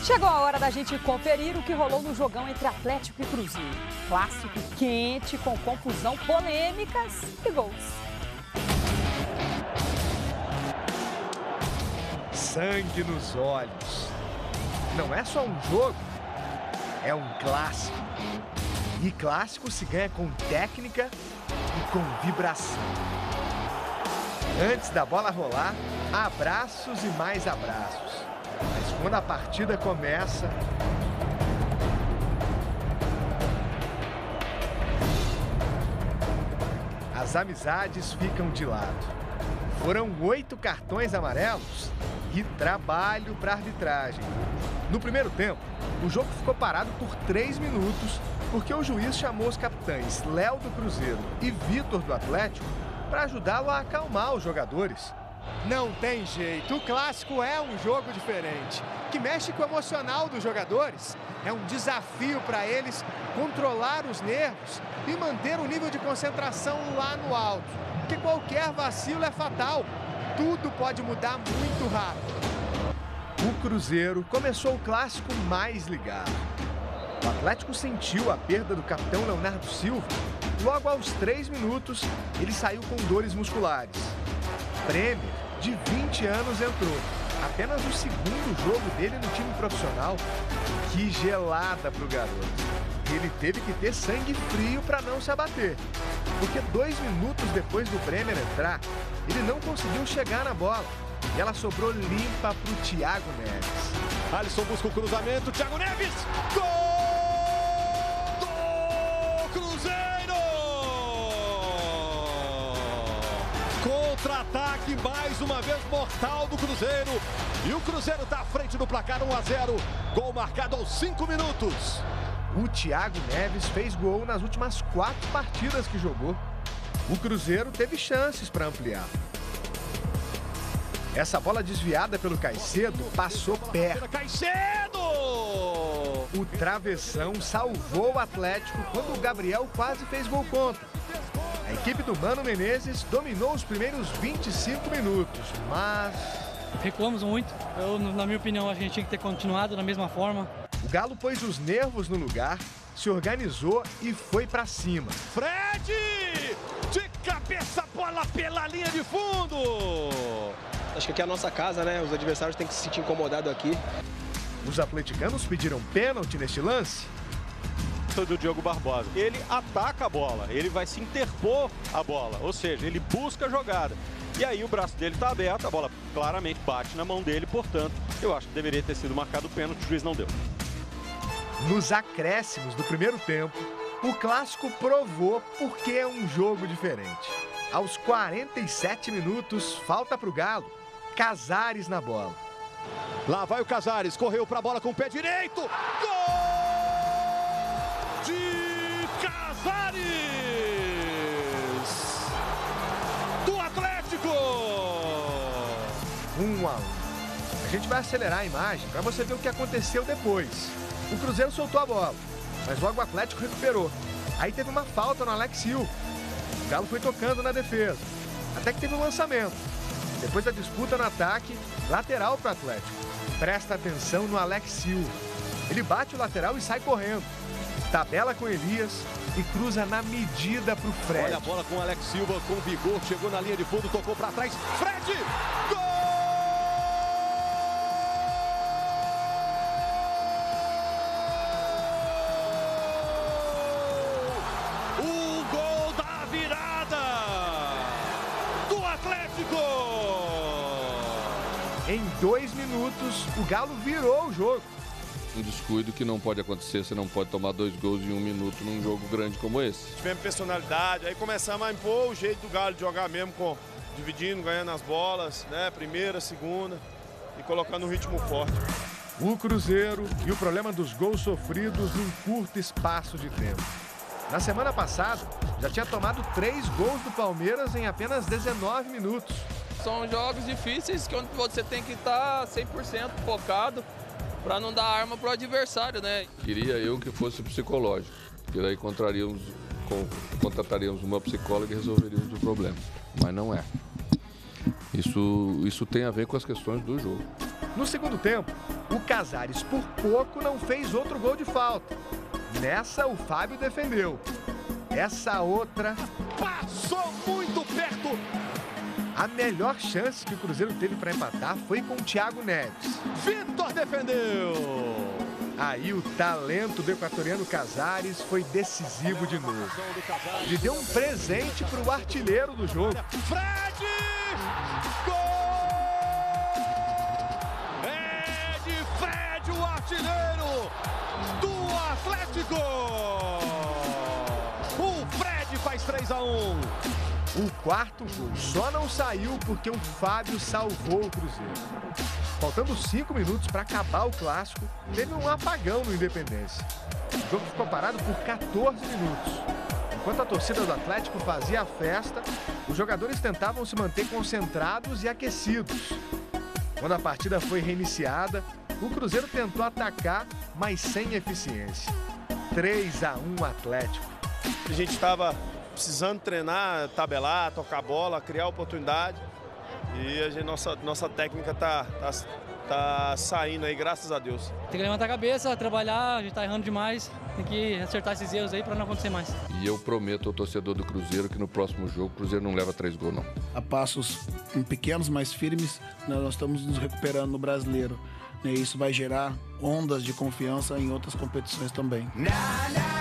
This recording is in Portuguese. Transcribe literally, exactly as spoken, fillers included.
Chegou a hora da gente conferir o que rolou no jogão entre Atlético e Cruzeiro. Clássico quente, com confusão, polêmicas e gols. Sangue nos olhos. Não é só um jogo, é um clássico. E clássico se ganha com técnica e com vibração. Antes da bola rolar, abraços e mais abraços. Mas quando a partida começa, as amizades ficam de lado. Foram oito cartões amarelos e trabalho para a arbitragem. No primeiro tempo, o jogo ficou parado por três minutos porque o juiz chamou os capitães Léo do Cruzeiro e Vitor do Atlético para ajudá-lo a acalmar os jogadores. Não tem jeito, o clássico é um jogo diferente, que mexe com o emocional dos jogadores. É um desafio para eles controlar os nervos e manter o nível de concentração lá no alto, porque qualquer vacilo é fatal, tudo pode mudar muito rápido. O Cruzeiro começou o clássico mais ligado. O Atlético sentiu a perda do capitão Leonardo Silva. Logo aos três minutos, ele saiu com dores musculares. Bremer, de vinte anos, entrou. Apenas o segundo jogo dele no time profissional. Que gelada pro garoto. Ele teve que ter sangue frio para não se abater. Porque dois minutos depois do Bremer entrar, ele não conseguiu chegar na bola. E ela sobrou limpa pro Thiago Neves. Alisson busca o cruzamento, Thiago Neves! Gol! Cruzeiro! Contra-ataque mais uma vez mortal do Cruzeiro. E o Cruzeiro está à frente do placar um a zero. Gol marcado aos cinco minutos. O Thiago Neves fez gol nas últimas quatro partidas que jogou. O Cruzeiro teve chances para ampliar. Essa bola desviada pelo Caicedo passou perto. Caicedo! O travessão salvou o Atlético quando o Gabriel quase fez gol contra. A equipe do Mano Menezes dominou os primeiros vinte e cinco minutos, mas... Recuamos muito. Eu, na minha opinião, a gente tinha que ter continuado da mesma forma. O Galo pôs os nervos no lugar, se organizou e foi pra cima. Fred! De cabeça, bola pela linha de fundo! Acho que aqui é a nossa casa, né? Os adversários têm que se sentir incomodados aqui. Os atleticanos pediram pênalti neste lance. Do Diogo Barbosa. Ele ataca a bola, ele vai se interpor a bola, ou seja, ele busca a jogada. E aí o braço dele está aberto, a bola claramente bate na mão dele, portanto, eu acho que deveria ter sido marcado o pênalti, o juiz não deu. Nos acréscimos do primeiro tempo, o clássico provou porque é um jogo diferente. Aos quarenta e sete minutos, falta para o Galo, Casares na bola. Lá vai o Casares, correu para a bola com o pé direito. Gol de Casares! Do Atlético! Um a um. A gente vai acelerar a imagem para você ver o que aconteceu depois. O Cruzeiro soltou a bola, mas logo o Atlético recuperou. Aí teve uma falta no Alex Silva. O Galo foi tocando na defesa, até que teve um lançamento. Depois da disputa no ataque, lateral para o Atlético. Presta atenção no Alex Silva. Ele bate o lateral e sai correndo. Tabela com Elias e cruza na medida para o Fred. Olha a bola com o Alex Silva, com vigor, chegou na linha de fundo, tocou para trás. Fred! Gol! O gol da virada do Atlético! Em dois minutos, o Galo virou o jogo. Um descuido que não pode acontecer, você não pode tomar dois gols em um minuto num jogo grande como esse. Tivemos personalidade, aí começamos a impor o jeito do Galo de jogar mesmo, com, dividindo, ganhando as bolas, né? Primeira, segunda e colocando um ritmo forte. O Cruzeiro e o problema dos gols sofridos num curto espaço de tempo. Na semana passada, já tinha tomado três gols do Palmeiras em apenas dezenove minutos. São jogos difíceis onde você tem que estar cem por cento focado para não dar arma para o adversário, né? Queria eu que fosse psicológico, porque daí contrataríamos, contrataríamos uma psicóloga e resolveríamos o problema, mas não é. Isso, isso tem a ver com as questões do jogo. No segundo tempo, O Casares, por pouco, não fez outro gol de falta. Nessa, o Fábio defendeu. Essa outra... Passou muito perto. A melhor chance que o Cruzeiro teve para empatar foi com o Thiago Neves. Vitor defendeu. Aí o talento do equatoriano Casares foi decisivo de novo. Ele deu um presente para o artilheiro do jogo. Fred! Gol! É de Fred, o artilheiro do Atlético! O Fred faz três a um. O quarto gol só não saiu porque o Fábio salvou o Cruzeiro. Faltando cinco minutos para acabar o clássico, teve um apagão no Independência. O jogo ficou parado por quatorze minutos. Enquanto a torcida do Atlético fazia a festa, os jogadores tentavam se manter concentrados e aquecidos. Quando a partida foi reiniciada, o Cruzeiro tentou atacar, mas sem eficiência. três a um Atlético. A gente estava precisando treinar, tabelar, tocar bola, criar oportunidade. E a gente, nossa, nossa técnica tá, tá, tá saindo aí, graças a Deus. Tem que levantar a cabeça, trabalhar, a gente tá errando demais. Tem que acertar esses erros aí para não acontecer mais. E eu prometo ao torcedor do Cruzeiro que no próximo jogo o Cruzeiro não leva três gols, não. A passos pequenos, mas firmes, nós estamos nos recuperando no Brasileiro. E isso vai gerar ondas de confiança em outras competições também.